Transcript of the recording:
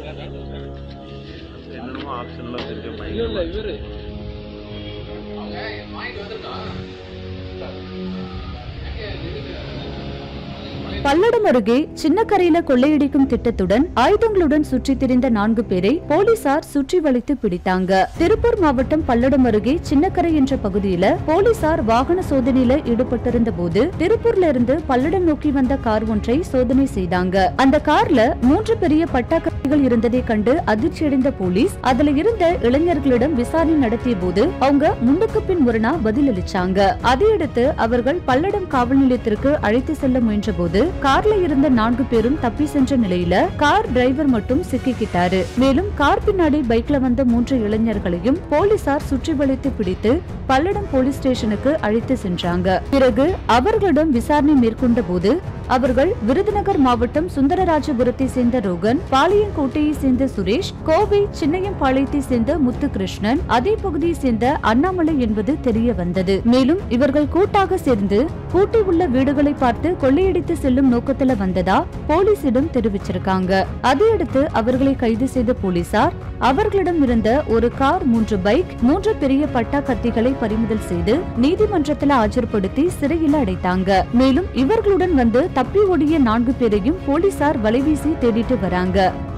என்னென்னமோ ஆப்ஷன்லாம் வச்சிருக்கேன். இல்ல இவரு பல்லடம் அருகே சின்னக்கரையில கொள்ளையடிக்கும் திட்டத்துடன் ஆயுதங்களுடன் சுற்றித் திரிந்த 4 பேரை போலீசார் சுற்றி வளைத்து பிடித்தாங்க. திருப்பூர் மாவட்டம் பல்லடம் அருகே சின்னக்கரை என்ற பகுதியில போலீசார் வாகன சோதனையில ஈடுபட்டிருந்த போது திருப்பூர்ல இருந்து பல்லடம் நோக்கி வந்த கார் ஒன்றை சோதனை செய்தாங்க. அந்த கார்ல 3 பெரிய பட்டாக்கத்திகள் இருந்ததை கண்டு அதிர்ச்சியடைந்த போலீஸ் அதுல இருந்த இளைஞர்களிடம் விசாரணை நடத்திய போது அவங்க முன்னுக்கு பின் முரணா பதிலளிச்சாங்க. அதையடுத்து அவர்கள் பல்லடம் காவல் நிலையத்திற்கு அழைத்து செல்ல முயன்ற போது கார்ல இருந்த 4 பேரும் தப்பி சென்ற நிலையில கார் டிரைவர் மட்டும் சிக்கிக்கிட்டாரு. மேலும் கார் பின்னாடி பைக்ல வந்த 3 இளைஞர்களையும் போலீசார் சுற்றி வளைத்து பிடித்து பல்லடம் போலீஸ் ஸ்டேஷனுக்கு அழைத்து சென்றாங்க. பிறகு அவர்களிடம் விசாரணை மேற்கொண்ட போது அவர்கள் விருதுநகர் மாவட்டம் சுந்தரராஜபுரத்தை சேர்ந்த ரோகன், பாளையங்கோட்டையை சேர்ந்த சுரேஷ், கோவை சின்னையம்பாளையத்தை சேர்ந்த முத்துகிருஷ்ணன், அதே பகுதியை சேர்ந்த அண்ணாமலை என்பது தெரிய வந்தது. மேலும் இவர்கள் கூட்டாக சேர்ந்து பூட்டி உள்ள வீடுகளை பார்த்து கொள்ளையடித்து செல்லும் நோக்கத்துல வந்ததா போலீசிடம் தெரிவிச்சிருக்காங்க. அதையடுத்து அவர்களை கைது செய்த போலீசார் அவர்களிடம் இருந்த ஒரு கார், 3 பைக், 3 பெரிய பட்டா கத்திகளை பறிமுதல் செய்து நீதிமன்றத்தில் ஆஜர்படுத்தி சிறையில் அடைத்தாங்க. மேலும் இவர்களுடன் வந்து தப்பி ஓடிய 4 பேரையும் போலீசார் வலைவீசி தேடிட்டு வராங்க.